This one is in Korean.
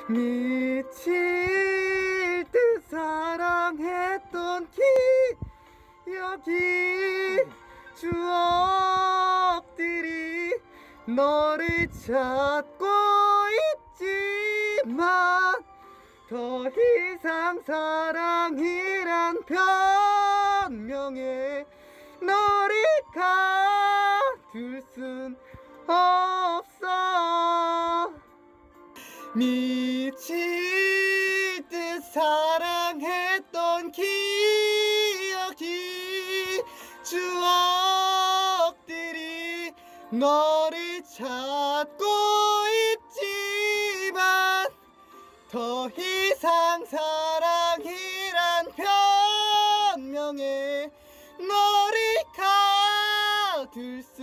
미칠 듯 사랑했던 기억이 추억들이 너를 찾고 있지만 더 이상 사랑이란 변명에 너를 가둘 순 없어. 미칠 듯 사랑했던 기억이 추억들이 너를 찾고 있지만 더 이상 사랑이란 변명에 너를 가둘 수